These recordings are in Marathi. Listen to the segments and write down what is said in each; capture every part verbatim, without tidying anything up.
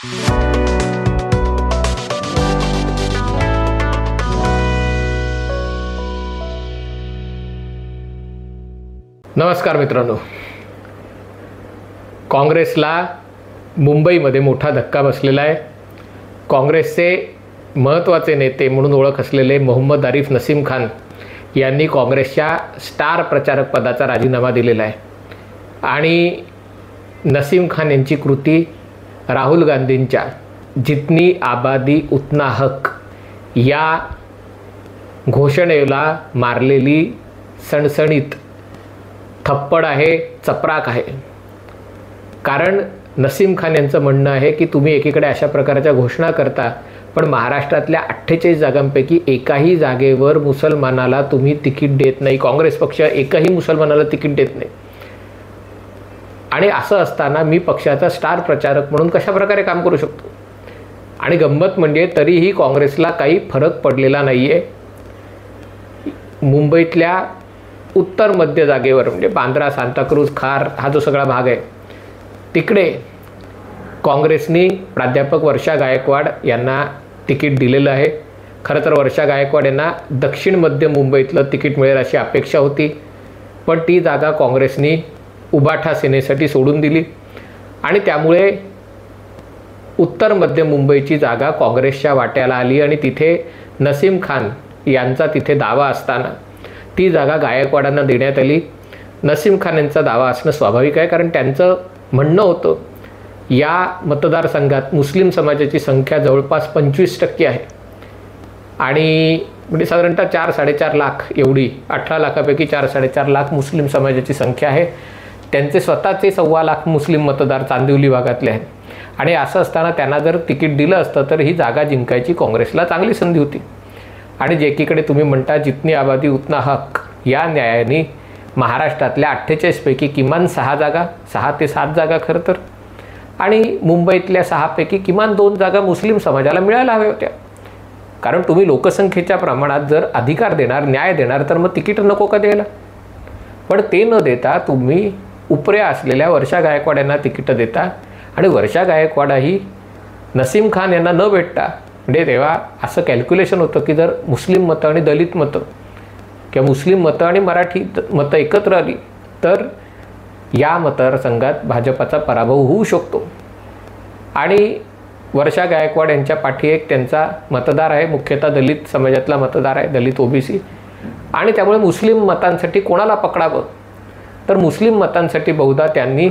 नमस्कार मित्रांनो, काँग्रेसला मुंबईमध्ये मोठा धक्का बसलेला आहे। काँग्रेसचे महत्त्वाचे नेते म्हणून ओळख असलेले मोहम्मद आरिफ नसीम खान यांनी काँग्रेसच्या स्टार प्रचारक पदाचा राजीनामा दिलेला आहे आणि नसीम खान यांची कृती राहुल गांधींच्या जितनी आबादी उतना हक या घोषणेला मारलेली सणसणीत थप्पड आहे, चपराक आहे। कारण नसीम खान यांचं म्हणणं आहे की तुम्ही एकीकडे अशा प्रकारच्या घोषणा करता, पण महाराष्ट्रातल्या अठ्ठेचाळीस जागांपैकी एकाही जागेवर मुसलमानाला तुम्ही तिकीट देत नाही। काँग्रेस पक्ष एकही मुसलमानाला तिकीट देत नाही आणि असं असताना मी पक्षाचा स्टार प्रचारक म्हणून कशा प्रकारे काम करू शकतो। आणि गंमत म्हणजे तरीही काँग्रेसला काही फरक पडलेला नाही आहे। मुंबईतल्या उत्तर मध्य जागेवर म्हणजे बांद्रा, सांताक्रूज, खार हा जो सगळा भाग आहे तिकडे काँग्रेसनी प्राध्यापक वर्षा गायकवाड यांना तिकीट दिलेलं आहे। खरं तर वर्षा गायकवाड यांना दक्षिण मध्य मुंबईतलं तिकीट मिळेल अशी अपेक्षा होती, पण ती जागा काँग्रेसनी उबाठा सेनेसाठी सोडून दिली आणि त्यामुळे उत्तर मध्य मुंबईची जागा काँग्रेसच्या वाट्याला आली आणि तिथे नसीम खान यांचा तिथे दावा असताना ती जागा गायकवाडांना देण्यात आली। नसीम खान यांचा दावा असणं स्वाभाविक आहे, कारण त्यांचं म्हणणं होतं या मतदारसंघात मुस्लिम समाजाची संख्या जवळपास पंचवीस टक्के आहे आणि म्हणजे साधारणतः चार साडेचार लाख एवढी, अठरा लाखापैकी चार साडेचार लाख मुस्लिम समाजाची संख्या आहे। त्यांचे स्वतःचे सव्वा लाख मुस्लिम मतदार चांदिवली भागातले आहेत आणि असं असताना त्यांना जर तिकीट दिलं असतं तर ही जागा जिंकायची काँग्रेसला चांगली संधी होती। आणि जे एकीकडे तुम्ही म्हणता जितनी आबादी उतना हक या न्यायाने महाराष्ट्रातल्या अठ्ठेचाळीसपैकी किमान सहा जागा, सहा ते सात जागा खरं तर, आणि मुंबईतल्या सहापैकी किमान दोन जागा मुस्लिम समाजाला मिळायला हव्या होत्या। कारण तुम्ही लोकसंख्येच्या प्रमाणात जर अधिकार देणार, न्याय देणार तर मग तिकीट नको का द्यायला? पण ते न देता तुम्ही उपऱ्या असलेल्या वर्षा गायकवाड यांना तिकीटं देता आणि वर्षा गायकवाडही नसीम खान यांना न भेटता, म्हणजे तेव्हा असं कॅल्क्युलेशन होतं की जर मुस्लिम मतं आणि दलित मतं किंवा मुस्लिम मतं आणि मराठी मतं एकत्र आली तर या मतदारसंघात भाजपाचा पराभव होऊ शकतो। आणि वर्षा गायकवाड यांच्या पाठी एक त्यांचा मतदार आहे, मुख्यतः दलित समाजातला मतदार आहे, दलित ओबीसी, आणि त्यामुळे मुस्लिम मतांसाठी कोणाला पकडावं तर मुस्लिम मतांसाठी बहुधा त्यांनी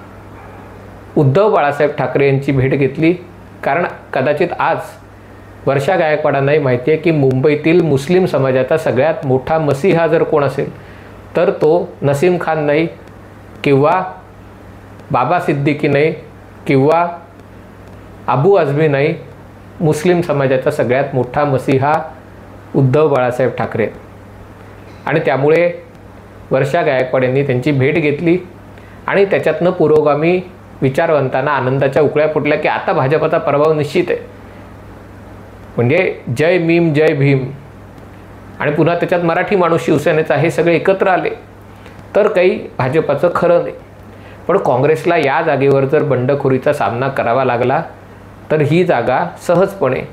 उद्धव बाळासाहेब ठाकरे यांची भेट घेतली। कारण कदाचित आज वर्षा गायकवाडांनाही माहिती आहे की मुंबईतील मुस्लिम समाजाचा सगळ्यात मोठा मसीहा जर कोण असेल तर तो नसीम खान नाही किंवा बाबा सिद्दीकी नाही किंवा अबू आझमी नाही, मुस्लिम समाजाचा सगळ्यात मोठा मसीहा उद्धव बाळासाहेब ठाकरे। आणि त्यामुळे वर्षा गायकवाड यांनी त्यांची भेट घेतली आणि त्याच्यातनं पुरोगामी विचारवंतांना आनंदाच्या उकळ्या फुटल्या की आता भाजपाचा पराभव निश्चित आहे। म्हणजे जय भीम जय भीम आणि पुन्हा त्याच्यात मराठी माणूस शिवसेनेचा हे सगळे एकत्र आले तर काही भाजपाचं खरं नाही। पण काँग्रेसला या जागेवर जर बंडखोरीचा सामना करावा लागला तर ही जागा सहजपणे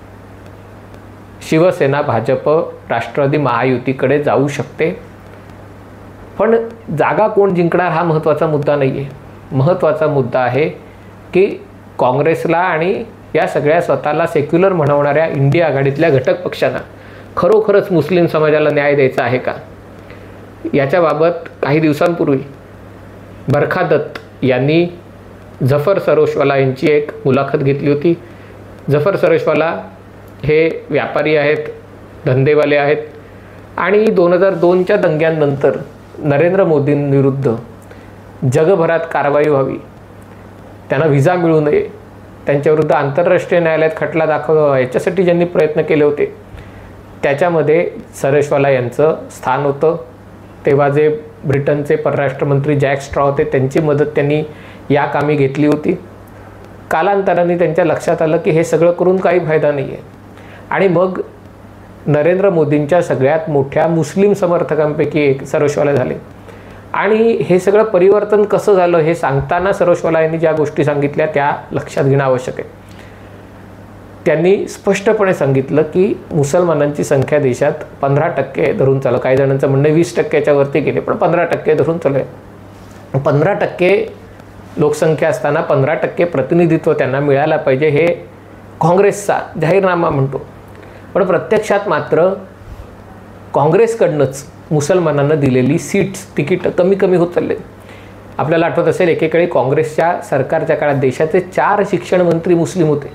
शिवसेना, भाजप, राष्ट्रवादी महायुतीकडे जाऊ शकते। पण जागा कोण जिंकणार हा महत्त्वाचा मुद्दा नाही आहे। महत्त्वाचा मुद्दा आहे की काँग्रेसला आणि या सगळ्या स्वतःला सेक्युलर म्हणवणाऱ्या इंडिया आघाडीतल्या घटक पक्षांना खरोखरच मुस्लिम समाजाला न्याय द्यायचा आहे का? याच्याबाबत काही दिवसांपूर्वी बरखा दत्त यांनी जफर सरोशवाला यांची एक मुलाखत घेतली होती। जफर सरोशवाला हे व्यापारी आहेत, धंदेवाले आहेत आणि दोन हजार दोनच्या दंग्यांनंतर नरेंद्र मोदींविरुद्ध जगभरात कारवाई व्हावी, त्यांना व्हिसा मिळू नये, त्यांच्याविरुद्ध आंतरराष्ट्रीय न्यायालयात खटला दाखवावा याच्यासाठी ज्यांनी प्रयत्न केले होते त्याच्यामध्ये सरोशवाला यांचं स्थान होतं। तेव्हा जे ब्रिटनचे परराष्ट्रमंत्री जॅक स्ट्रॉ होते त्यांची मदत त्यांनी या कामी घेतली होती। कालांतराने त्यांच्या लक्षात आलं की हे सगळं करून काही फायदा नाही आहे आणि मग नरेंद्र मोदींच्या सगळ्यात मोठ्या मुस्लिम समर्थकांपैकी एक सरोशवाला झाले आणि हे सगळं परिवर्तन कसं झालं हे सांगताना सरोशवाला यांनी ज्या गोष्टी सांगितल्या त्या लक्षात घेणं आवश्यक आहे. त्यांनी स्पष्टपणे सांगितलं की मुसलमानांची संख्या देशात पंधरा टक्के धरून चालू, काही जणांचं म्हणणं वीस टक्क्याच्या वरती गेले, पण पंधरा टक्के धरून चालू आहे. पंधरा टक्के लोकसंख्या असताना पंधरा टक्के प्रतिनिधित्व त्यांना मिळायला पाहिजे हे काँग्रेसचा जाहीरनामा म्हणतो. पण प्रत्यक्षात मात्र काँग्रेसकडनंच मुसलमानांना दिलेली सीट्स तिकीट कमी कमी होत चालले. आपल्याला आठवत असेल एकेकाळी काँग्रेसच्या सरकारच्या काळात देशाचे चार शिक्षण मंत्री मुस्लिम होते.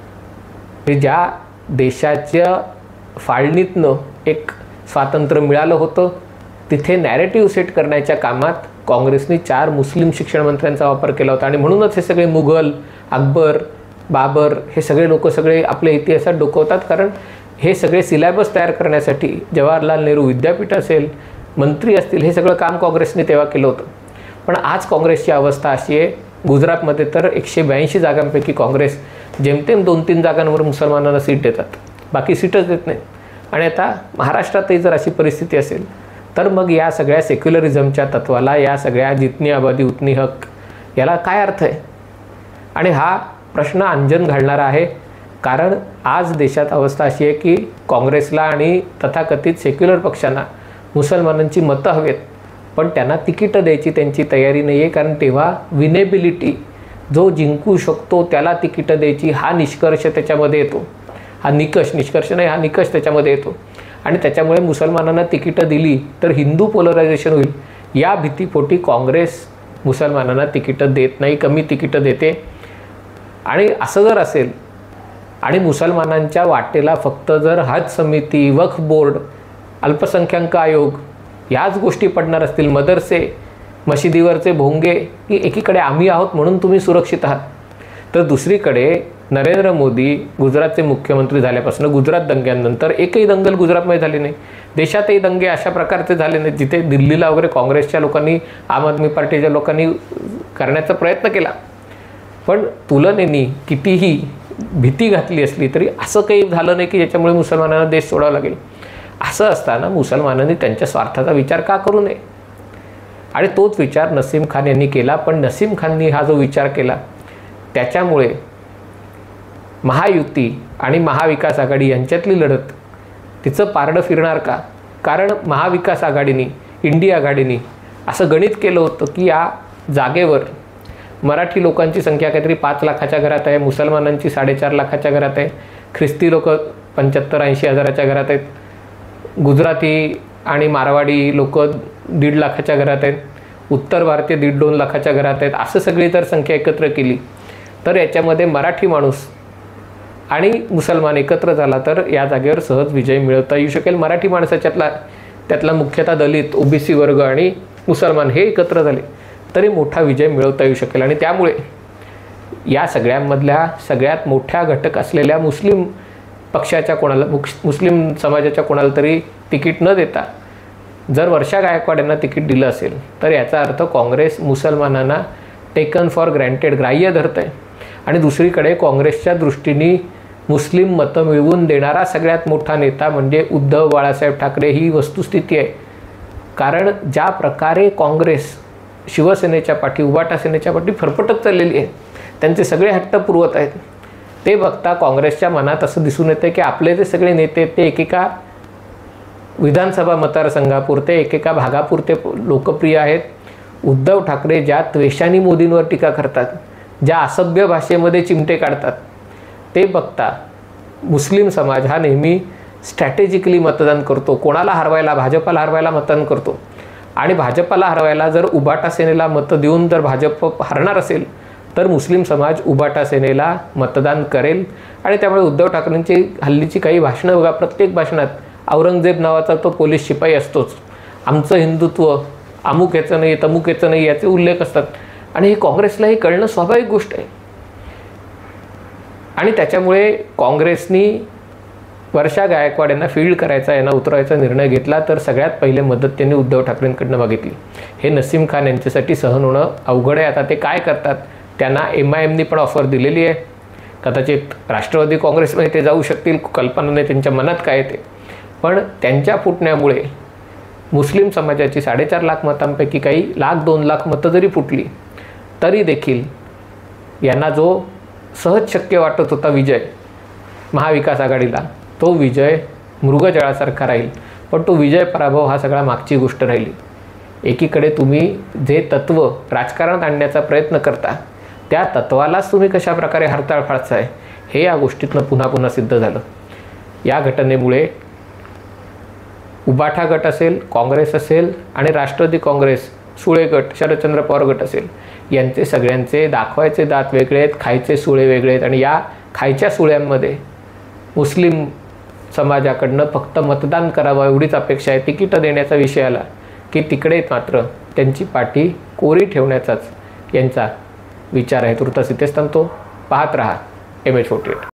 ज्या देशाच्या फाळणीतनं एक स्वातंत्र्य मिळालं होतं तिथे नॅरेटिव्ह सेट करण्याच्या कामात काँग्रेसने चार मुस्लिम शिक्षण मंत्र्यांचा वापर केला होता. आणि म्हणूनच हे सगळे मुघल, अकबर, बाबर हे सगळे लोक सगळे आपल्या इतिहासात डोकवतात, कारण हे सगळे सिलेबस तयार करण्यासाठी जवाहरलाल नेहरू विद्यापीठ असेल, मंत्री असतील, हे सगळं काम काँग्रेसने तेव्हा केलं होतं. पण आज काँग्रेसची अवस्था अशी आहे, गुजरातमध्ये तर एकशे ब्याऐंशी जागांपैकी काँग्रेस जेमतेम दोन तीन जागांवर मुसलमानांना सीट देतात, बाकी सीटच देत नाही. आणि आता महाराष्ट्रातही जर अशी परिस्थिती असेल तर मग या सगळ्या सेक्युलरिझमच्या तत्वाला, या सगळ्या जितनी आबादी उतनी हक, याला काय अर्थ आहे? आणि हा प्रश्न अंजन घालणारा आहे, कारण आज देशात अवस्था अशी आहे की काँग्रेसला आणि तथाकथित सेक्युलर पक्षांना मुसलमानांची मतं हवेत, पण त्यांना तिकीटं द्यायची त्यांची तयारी नाही आहे. कारण तेव्हा विनेबिलिटी, जो जिंकू शकतो त्याला तिकीटं द्यायची, हा निष्कर्ष त्याच्यामध्ये येतो. हा निकष, निष्कर्ष नाही, हा निकष त्याच्यामध्ये येतो. आणि त्याच्यामुळे मुसलमानांना तिकीटं दिली तर हिंदू पोलरायझेशन होईल, या भीतीपोटी काँग्रेस मुसलमानांना तिकीटं देत नाही, कमी तिकीटं देते. आणि असं जर असेल आणि मुसलमानांच्या वाटेला फक्त जर हज समिती, वक्फ बोर्ड, अल्पसंख्याक आयोग याच गोष्टी पडणार असतील, मदरसे, मशिदीवरचे भोंगे, की एकीकडे आम्ही आहोत म्हणून तुम्ही सुरक्षित आहात, तर दुसरीकडे नरेंद्र मोदी गुजरातचे मुख्यमंत्री झाल्यापासून गुजरात दंग्यांनंतर एकही दंगल गुजरातमध्ये झाली नाही. देशातही दंगे अशा प्रकारचे झाले नाहीत जिथे दिल्लीला वगैरे काँग्रेसच्या लोकांनी, आम आदमी पार्टीच्या लोकांनी करण्याचा प्रयत्न केला. पण तुलनेने कितीही भीती घातली असली तरी असं काही झालं नाही की ज्याच्यामुळे मुसलमानांना देश सोडावा लागेल. असं असताना मुसलमानांनी त्यांच्या स्वार्थाचा विचार का करू नये? आणि तोच विचार नसीम खान यांनी केला. पण नसीम खाननी हा जो विचार केला त्याच्यामुळे महायुती आणि महाविकास आघाडी यांच्यातली लढत तिचं पारडं फिरणार का? कारण महाविकास आघाडीने, इंडिया आघाडीने असं गणित केलं होतं की या जागेवर मराठी लोकांची संख्या काहीतरी पाच लाखाच्या घरात आहे, मुसलमानांची साडेचार लाखाच्या घरात आहे, ख्रिस्ती लोक पंच्याहत्तर ऐंशी हजाराच्या घरात आहेत, गुजराती आणि मारवाडी लोक दीड लाखाच्या घरात आहेत, उत्तर भारतीय दीड दोन लाखाच्या घरात आहेत. असं सगळी जर संख्या एकत्र केली तर याच्यामध्ये मराठी माणूस आणि मुसलमान एकत्र झाला तर या जागेवर सहज विजय मिळवता येऊ शकेल. मराठी माणसाच्यातला त्यातला मुख्यतः दलित, ओबीसी वर्ग आणि मुसलमान हे एकत्र झाले तरी मोठा विजय मिळवता येऊ शकेल. आणि त्यामुळे या सगळ्यांमधल्या सगळ्यात मोठ्या घटक असलेल्या मुस्लिम पक्षाच्या कोणाला, मुस्लिम समाजाच्या कोणाला तरी तिकीट न देता जर वर्षा गायकवाड यांना तिकीट दिलं असेल तर याचा अर्थ काँग्रेस मुसलमानांना टेकन फॉर ग्रँटेड, ग्राह्य धरत आहे. आणि दुसरीकडे काँग्रेसच्या दृष्टीने मुस्लिम मतं मिळवून देणारा सगळ्यात मोठा नेता म्हणजे उद्धव बाळासाहेब ठाकरे ही वस्तुस्थिती आहे. कारण ज्या प्रकारे काँग्रेस शिवसेनेच्या पाठी, उबाटा सेनेच्या पाठी फरफटत चाललेली आहे, त्यांचे सगळे हट्ट पुरवत आहेत, ते बघता काँग्रेसच्या मनात असं दिसून येतं की आपले जे सगळे नेते ते एकेका विधानसभा मतदारसंघापुरते, एकेका भागापुरते लोकप्रिय आहेत. उद्धव ठाकरे ज्या त्वेषाने मोदींवर टीका करतात, ज्या असभ्य भाषेमध्ये चिमटे काढतात, ते बघता मुस्लिम समाज हा नेहमी स्ट्रॅटेजिकली मतदान करतो. कोणाला हरवायला? भाजपाला हरवायला मतदान करतो. आणि भाजपाला हरवायला जर उबाटा सेनेला मतं देऊन जर भाजप हरणार असेल तर मुस्लिम समाज उबाटा सेनेला मतदान करेल. आणि त्यामुळे उद्धव ठाकरेंची हल्लीची काही भाषणं बघा, प्रत्येक भाषणात औरंगजेब नावाचा तो पोलीस शिपाई असतोच, आमचं हिंदुत्व अमुक याचं नाही, तमुक याचं नाही, याचे उल्लेख असतात. आणि हे काँग्रेसला हे कळणं स्वाभाविक गोष्ट आहे. आणि त्याच्यामुळे काँग्रेसनी वर्षा गायकवाड यांना फील्ड करायचा, यांना उतरवायचा निर्णय घेतला तर सगळ्यात पहिले मदत त्यांनी उद्धव ठाकरेंकडनं मागितली. हे नसीम खान यांच्यासाठी सहन होणं अवघड आहे. आता ते काय करतात? त्यांना एम आय एमनी पण ऑफर दिलेली आहे. कदाचित राष्ट्रवादी काँग्रेसमध्ये ते जाऊ शकतील, कल्पना नाही त्यांच्या मनात काय ते. पण त्यांच्या फुटण्यामुळे मुस्लिम समाजाची साडेचार लाख मतांपैकी काही लाख दोन लाख मतं जरी फुटली तरी देखील यांना जो सहज शक्य वाटत होता विजय महाविकास आघाडीला, तो विजय मृगजळासारखा राहील. पण तो विजय पराभव हा सगळा मागची गोष्ट राहिली. एकीकडे तुम्ही जे तत्त्व राजकारणात आणण्याचा प्रयत्न करता त्या तत्त्वालाच तुम्ही कशा प्रकारे हरताळ फाडताय हे या गोष्टीतनं पुन्हा पुन्हा सिद्ध झालं. या घटनेमुळे उबाठा गट असेल, काँग्रेस असेल आणि राष्ट्रवादी काँग्रेस, सुळे गट, शरदचंद्र पवार गट असेल, यांचे सगळ्यांचे दाखवायचे दात वेगळे आहेत, खायचे सुळे वेगळे आहेत. आणि या खायच्या सुळ्यांमध्ये मुस्लिम समाजाकडनं फक्त मतदान करावं एवढीच अपेक्षा आहे. तिकीटं देण्याचा विषय आला की तिकडे मात्र त्यांची पाठी कोरी ठेवण्याचाच यांचा विचार आहे. तुर्तास इथेच थांबतो. पाहत रहा एम एच फोर्टी एट.